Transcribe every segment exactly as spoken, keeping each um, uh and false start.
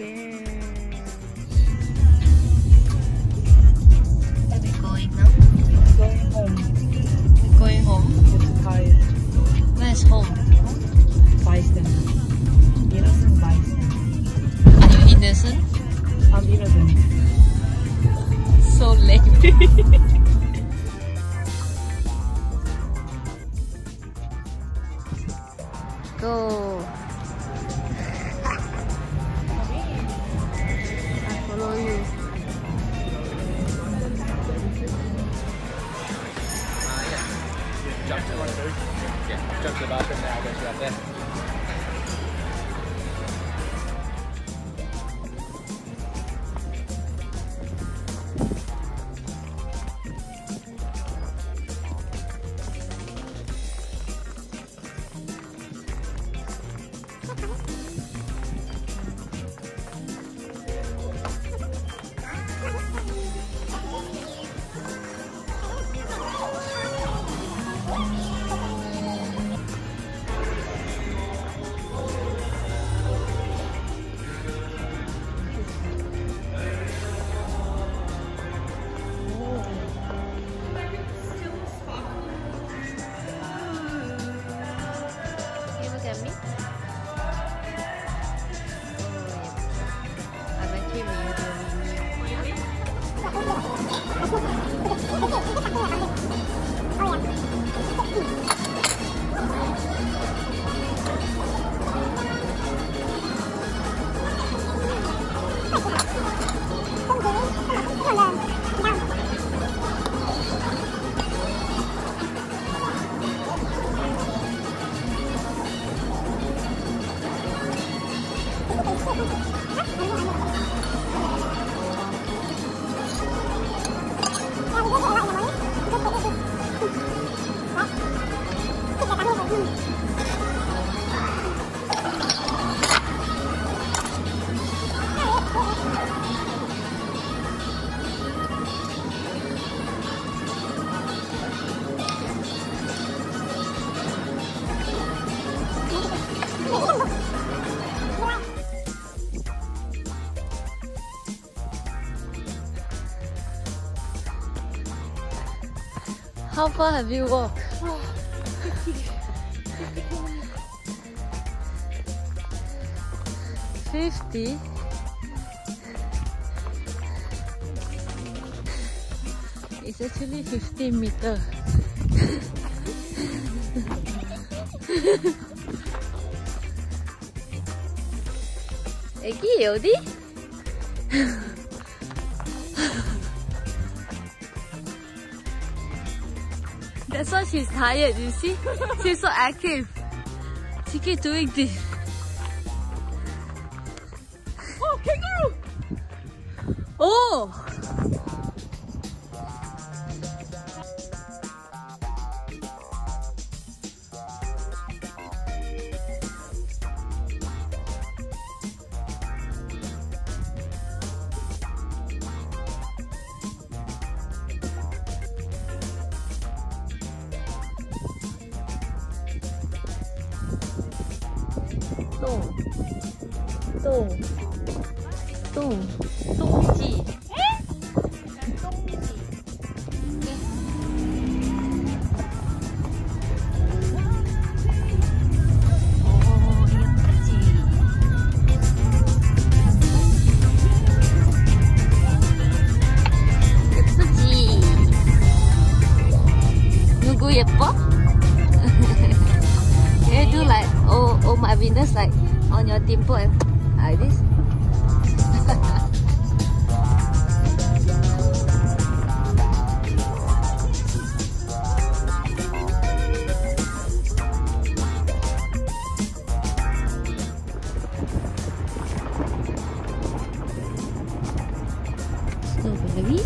there. Where are we going now? Going home. Going home? I'm too tired. Where's home? Bystander. Innocent bystander. Are you innocent? I'm innocent. So lame. Go. I follow you. Uh, yeah. Jump to one of those. Yeah, jump to the bathroom now, go to out there. You look at me. I bet you How far have you walked? fifty? It's actually fifteen meters. 애기 어디? That's why she's tired, you see? She's so active. She keeps doing this. Oh, kangaroo! Oh! 똥, 똥, 똥, 똥지. 예쁘지? 누구 예뻐? Can you do like oh oh my Venus like on your dimple and like this? Strawberry.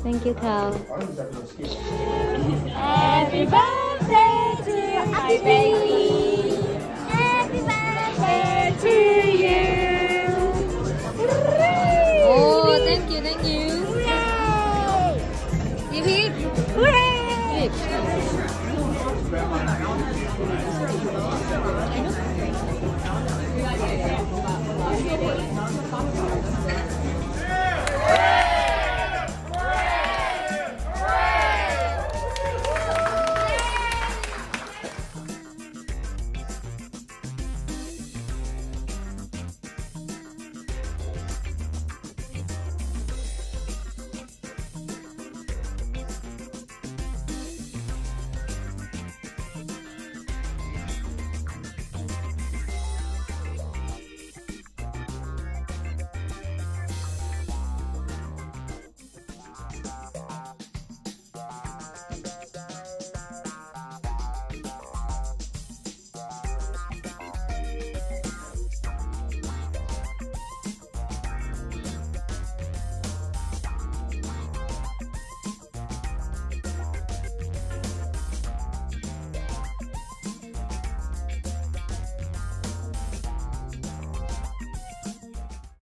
Thank you, Cal. Happy birthday to my baby.